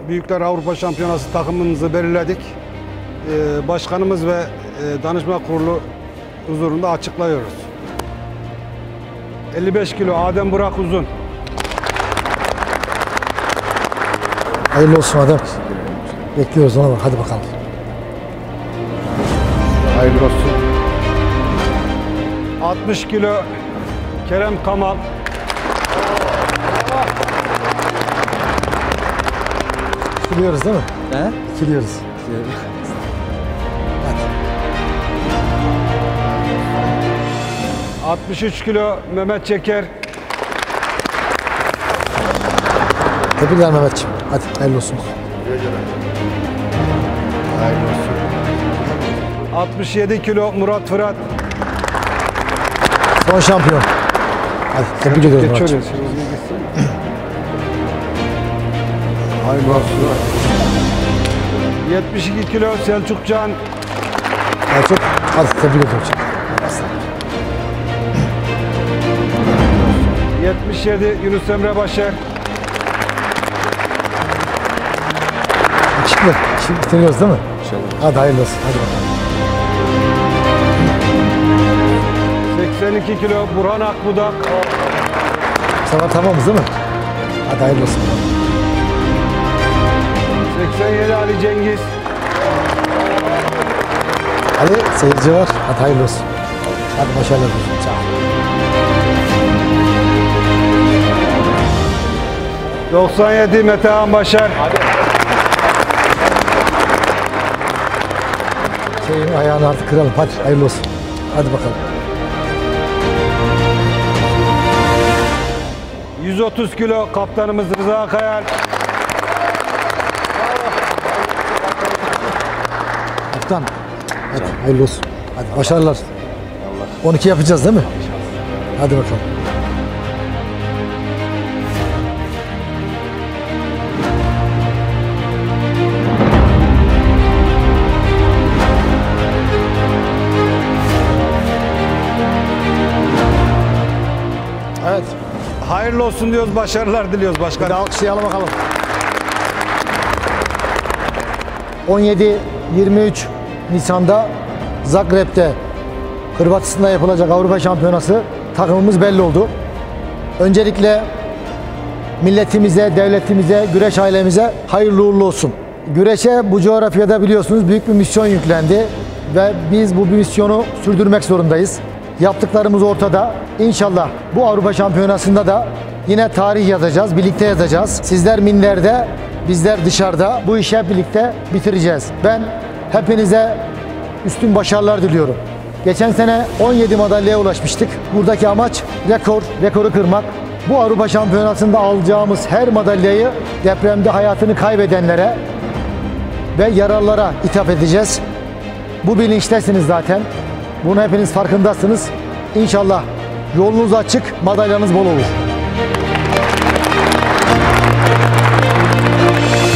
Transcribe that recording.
Büyükler Avrupa Şampiyonası takımımızı belirledik. Başkanımız ve danışma kurulu huzurunda açıklıyoruz. 55 kilo Adem Burak Uzun. Hayırlı olsun Adem. Bekliyoruz ona bak. Hadi bakalım. Hayırlı olsun. 60 kilo Kerem Kamal. İkiliyoruz değil mi? He? İkiliyoruz. Hadi. 63 kilo Mehmet Çeker. Tebrikler Mehmetciğim. Hadi hayırlı olsun. Hayırlı olsun. 67 kilo Murat Fırat. Son şampiyon. Hadi tebrik ediyoruz Murat'cığım. Hayırlı olsun. 72 kilo Selçuk Can. Selçuk. Hadi tebrik ediyoruz. 77 Yunus Emre Başer. Yakışıklı. Şimdi bitiriyoruz değil mi? İnşallah. Hadi hayırlı olsun. Hadi bakalım. 82 kilo Burhan Akbudak. Bu sefer tamamız değil mi? Hadi hayırlı olsun. 87 Ali Cengiz. Hadi seyirci var. Hadi hayırlı olsun. Hadi başarılar. Sağ ol. 97 Metehan Başar. Şeyin ayağını artık kıralım. Hadi hayırlı olsun. Hadi bakalım. 130 kilo kaptanımız Rıza Kayal. Kaptan. Hadi hayırlı olsun. Hadi başarılar. 12 yapacağız değil mi? Hadi bakalım. Evet. Hayırlı olsun diyoruz, başarılar diliyoruz Bir de başkanım. alkışlayalım bakalım. 17-23 Nisan'da Zagreb'de Hırvatistan'da yapılacak Avrupa Şampiyonası takımımız belli oldu. Öncelikle milletimize, devletimize, güreş ailemize hayırlı uğurlu olsun. Güreşe bu coğrafyada biliyorsunuz büyük bir misyon yüklendi ve biz bu misyonu sürdürmek zorundayız. Yaptıklarımız ortada. İnşallah bu Avrupa Şampiyonası'nda da yine tarih yazacağız, birlikte yazacağız. Sizler minlerde, bizler dışarıda bu işi hep birlikte bitireceğiz. Ben hepinize üstün başarılar diliyorum. Geçen sene 17 madalyaya ulaşmıştık. Buradaki amaç rekoru kırmak. Bu Avrupa Şampiyonası'nda alacağımız her madalyayı depremde hayatını kaybedenlere ve yaralılara ithaf edeceğiz. Bu bilinçtesiniz zaten. Bunu hepiniz farkındasınız. İnşallah yolunuz açık, madalyanız bol olur.